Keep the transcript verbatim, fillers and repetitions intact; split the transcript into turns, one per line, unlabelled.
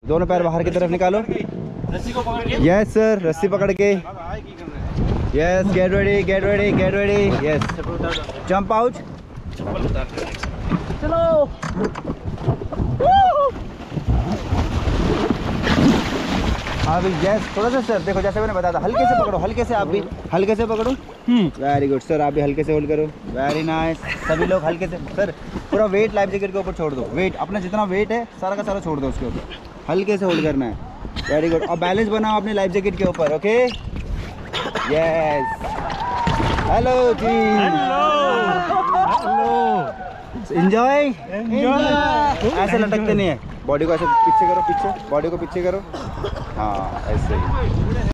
दोनों पैर बाहर की तरफ निकालो।
रस्सी को पकड़ के।
यस सर, रस्सी पकड़ के। Yes, get ready, get ready, get ready. Yes, jump out. चलो। हाँ भी, यस, थोड़ा सा सर, देखो जैसे मैंने बताया था, हल्के से पकड़ो, हल्के से, आप भी हल्के से पकड़ो। वेरी गुड सर, आप भी हल्के से होल्ड करो। वेरी नाइस, सभी लोग हल्के से। सर पूरा वेट लाइफ जैकेट के ऊपर छोड़ दो, वेट अपना जितना वेट है सारा का सारा छोड़ दो उसके ऊपर, हल्के से होल्ड करना है। वेरी गुड, और बैलेंस बनाओ अपने लाइफ जैकेट के ऊपर। Okay, yes. हेलो जी, एंजॉय। ऐसे लटकते नहीं है, बॉडी को ऐसे पीछे करो, पीछे, बॉडी को पीछे करो। हाँ ऐसे ही।